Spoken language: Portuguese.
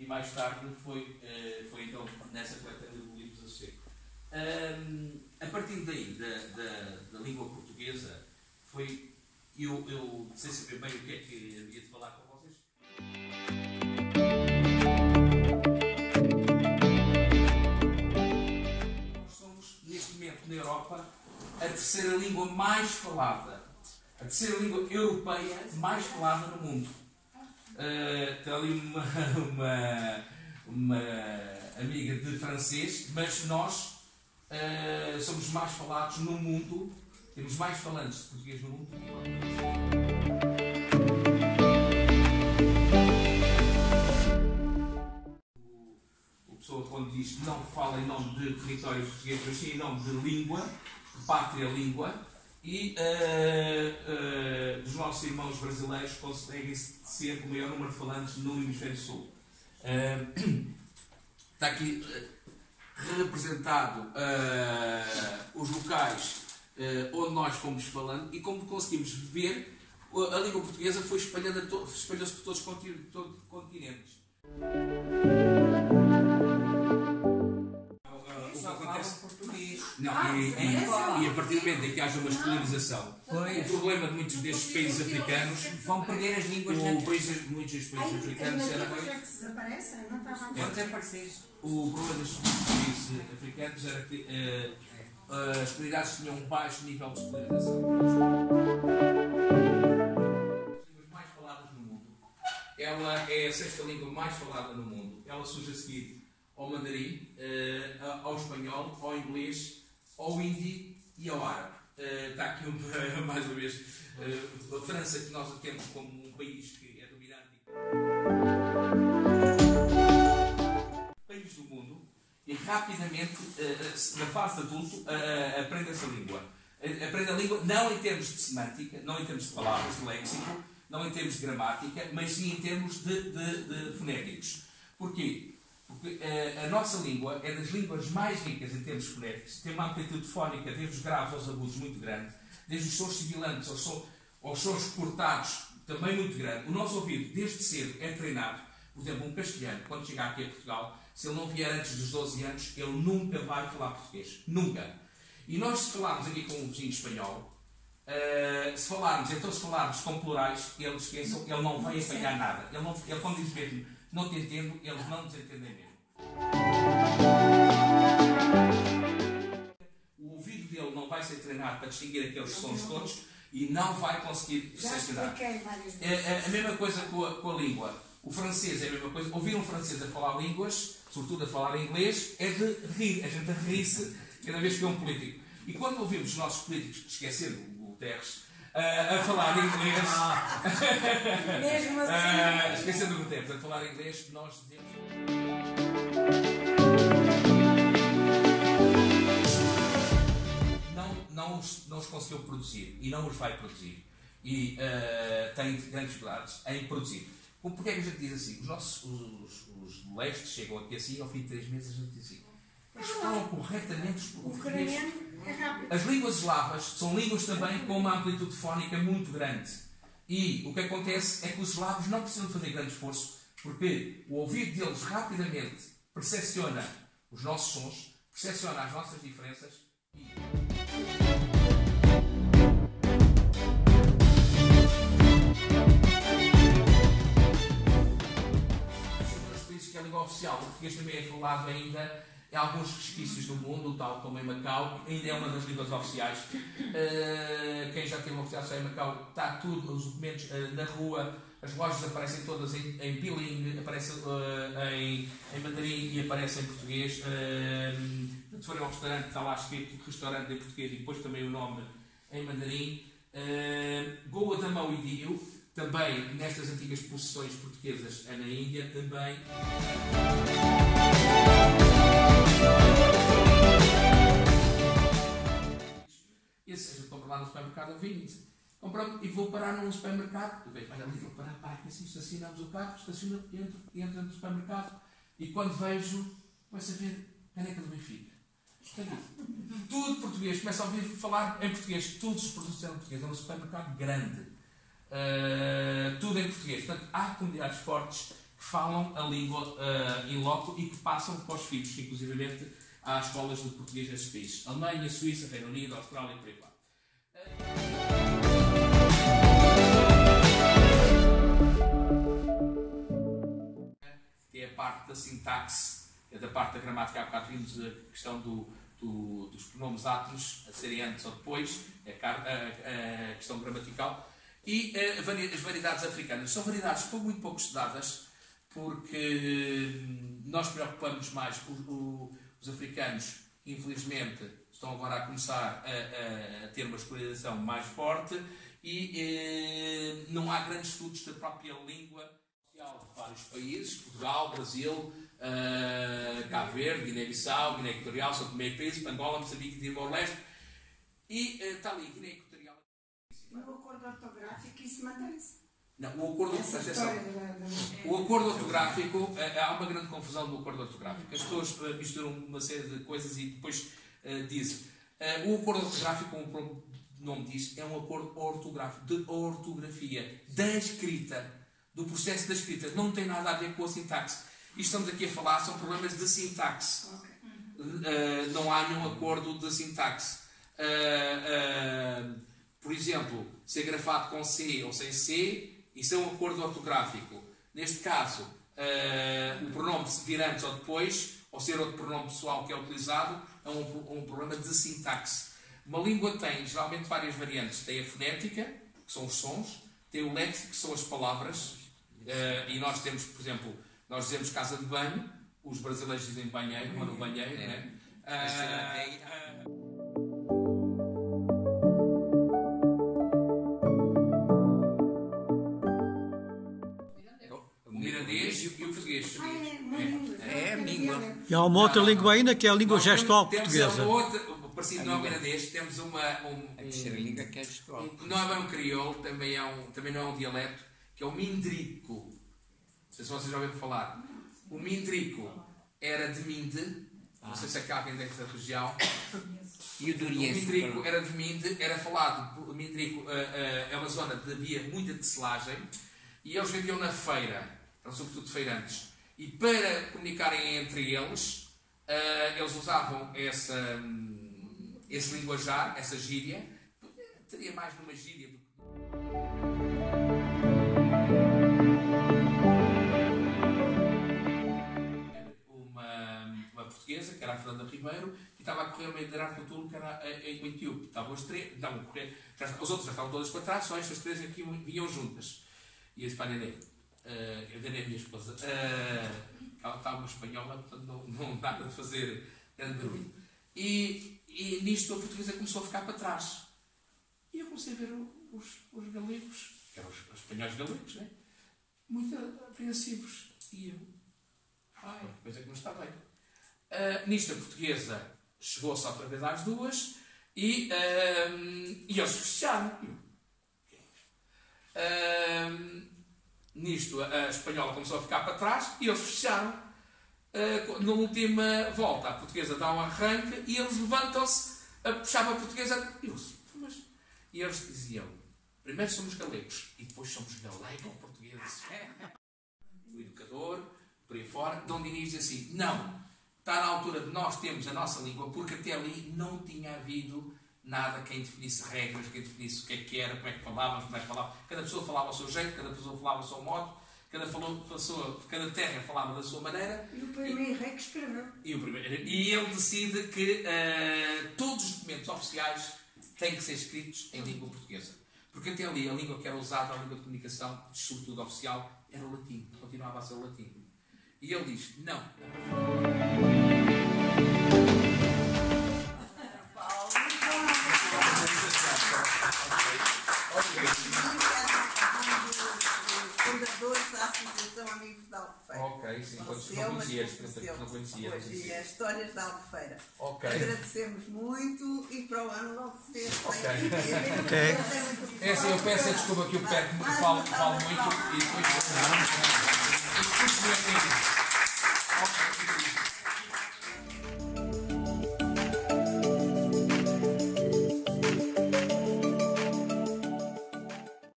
mais tarde foi então nessa coletânea de livros a ser. A partir daí, da língua portuguesa, eu sem saber bem o que é que havia de falar com vocês. Nós somos, neste momento, na Europa, a terceira língua mais falada, a terceira língua europeia mais falada no mundo. Tem ali uma amiga de francês, mas nós somos mais falados no mundo, temos mais falantes de português no mundo. O pessoa quando diz não fala em nome de território português, mas sim em nome de língua, de pátria língua, e dos nossos irmãos brasileiros conseguem ser o maior número de falantes no Hemisfério Sul. Está aqui representado os locais onde nós fomos falando, e como conseguimos ver, a língua portuguesa foi espalhou-se por todos os continentes. O que acontece? Não, e a partir do momento em que haja uma escolarização, o problema de muitos destes países africanos vão perder as línguas. Muitos destes países africanos era. O problema destes países africanos era que as comunidades tinham um baixo nível de escolarização. As línguas mais faladas no mundo. Ela é a sexta língua mais falada no mundo. Ela surge a seguir ao mandarim, ao espanhol, ao inglês, ao hindi e ao árabe. Está aqui mais uma vez a França, que nós temos como um país que é dominante. Países do mundo, e rapidamente, na fase de adulto, aprende essa língua. Aprende a língua não em termos de semântica, não em termos de palavras, de léxico, não em termos de gramática, mas sim em termos de fonéticos. Porquê? Porque a nossa língua é das línguas mais ricas em termos fonéticos, tem uma amplitude fónica desde os graves aos agudos muito grande, desde os sons sibilantes aos sons cortados também muito grande. O nosso ouvido, desde cedo, é treinado. Por exemplo, um castelhano, quando chega aqui a Portugal, se ele não vier antes dos 12 anos, ele nunca vai falar português. Nunca. E nós, se falarmos aqui com um vizinho espanhol, se falarmos com plurais, ele não vai apanhar nada. Ele quando diz mesmo não te entendo, eles não nos entendem mesmo. O ouvido dele não vai ser treinado para distinguir aqueles sons todos e não vai conseguir selecionar. A mesma coisa com a língua. O francês é a mesma coisa. Ouvir um francês a falar línguas, sobretudo a falar inglês, é de rir. A gente ri-se cada vez que é um político. E quando ouvimos os nossos políticos, esquecendo o Guterres, a falar inglês, mesmo assim, esquecendo o Guterres, a falar inglês, nós dizemos. Não os conseguiu produzir e não os vai produzir. E tem grandes dificuldades em produzir. Porquê é que a gente diz assim? Os lestes chegam aqui assim, ao fim de 3 meses a gente diz assim. Eles falam corretamente o português. As línguas eslavas são línguas também com uma amplitude fónica muito grande. E o que acontece é que os eslavos não precisam fazer grande esforço, porque o ouvido deles rapidamente percepciona os nossos sons, percepciona as nossas diferenças e... Que a língua oficial, o português também é falado ainda em alguns resquícios do mundo, tal como em Macau, ainda é uma das línguas oficiais. Quem já teve uma oficial em Macau, está tudo, os documentos na rua, as lojas aparecem todas em bilingue, aparecem em mandarim e aparecem em português. Se forem ao restaurante, está lá escrito restaurante em português e depois também o nome em mandarim. Goa Damão e Dio, também nestas antigas possessões portuguesas na Índia, também. E a gente compra lá no supermercado o vinho e vou parar num supermercado. Eu vejo, olha ali, vou parar, assim, estacionamos o carro, estaciono, entro no supermercado e quando vejo, começo a ver caneca do Benfica. Tudo português, começo a ouvir falar em português, todos os produtos eram portugueses, é um supermercado grande. Tudo em português. Portanto, há comunidades fortes que falam a língua in loco e que passam para os filhos, inclusivamente às escolas de português nesses países. Alemanha, Suíça, Reino Unido, Austrália e por aí vai. É a parte da sintaxe, é da parte da gramática. Há bocado vimos a questão dos pronomes átomos a serem antes ou depois, a questão gramatical. E as variedades africanas são variedades muito pouco estudadas, porque nós preocupamos mais. Os africanos, infelizmente, estão agora a começar a ter uma escolarização mais forte e não há grandes estudos da própria língua de vários países, Portugal, Brasil, Cabo Verde, Guiné-Bissau, Guiné Equatorial, São Tomé e Príncipe, Angola, Moçambique e Timor-Leste. E está ali, Guiné Equatorial. No acordo ortográfico isso mantém-se. Não, o acordo ortográfico, há uma grande confusão no acordo ortográfico. As pessoas misturam uma série de coisas e depois dizem. O acordo ortográfico, como o nome diz, é um acordo ortográfico, de ortografia, da escrita, do processo da escrita. Não tem nada a ver com a sintaxe. E estamos aqui a falar, são problemas de sintaxe. Não há nenhum acordo de sintaxe. Por exemplo, ser grafado com C ou sem C, isso é um acordo ortográfico. Neste caso, o pronome se vir antes ou depois, ou ser outro pronome pessoal que é utilizado, é um problema de sintaxe. Uma língua tem, geralmente, várias variantes. Tem a fonética, que são os sons, tem o léxico, que são as palavras, e nós temos, por exemplo, nós dizemos casa de banho, os brasileiros dizem banheiro, mas no banheiro, né? O mirandês e o português. É a língua. E há uma outra língua ainda que é a língua gestual portuguesa. Temos outra, parecido não é o mirandês, temos A terceira língua que é gestual. não é bem um crioulo, também não é um dialeto, que é o mindrico. Não sei se vocês já ouviram falar. O mindrico era de Minde, não sei se é que há alguém desta região. E o duriense. O mindrico era de Minde, era falado. O mindrico é uma zona onde havia muita tecelagem e eles vendiam na feira, eram sobretudo feirantes. E para comunicarem entre eles, eles usavam esse linguajar, essa gíria. Teria mais numa gíria do que. Uma portuguesa, que era a Fernanda Ribeiro, e estava a correr o meio de Arco do Turno, que era em Etíope. Estavam as três, estavam a correr, os outros já estavam todas para trás, só estas três aqui vinham juntas. E a Espanha, eu dei a minha esposa, ela estava uma espanhola, portanto não dá para fazer grande barulho. E nisto a portuguesa começou a ficar para trás. E eu comecei a ver os galegos, que eram os espanhóis galegos, né? Muito apreensivos. E eu, coisa que não está bem. Nisto a portuguesa chegou-se outra vez às duas e eles fecharam. Nisto a espanhola começou a ficar para trás e eles fecharam. Na última volta a portuguesa dá um arranque e eles levantam-se a puxar para a portuguesa e eles diziam: primeiro somos galegos e depois somos galego-portugueses. O educador, por aí fora, Dom Dinis diz assim: não, está na altura de nós termos a nossa língua, porque até ali não tinha havido nada quem definisse regras, quem definisse o que era, como é que falávamos, como é que falava. Cada pessoa falava ao seu jeito, cada pessoa falava ao seu modo, cada terra falava da sua maneira. E o primeiro rei que escreveu. E ele decide que todos os documentos oficiais têm que ser escritos em língua portuguesa. Porque até ali a língua que era usada, a língua de comunicação, sobretudo oficial, era o latim. Continuava a ser o latim. E ele diz: não. Fundadores da Associação Amigos da Albufeira. Ok, sim, não conhecia. E as histórias da Albufeira. Ok. Agradecemos muito e para o ano logo se vê. Ok. É assim, eu peço desculpa que eu falo muito e depois.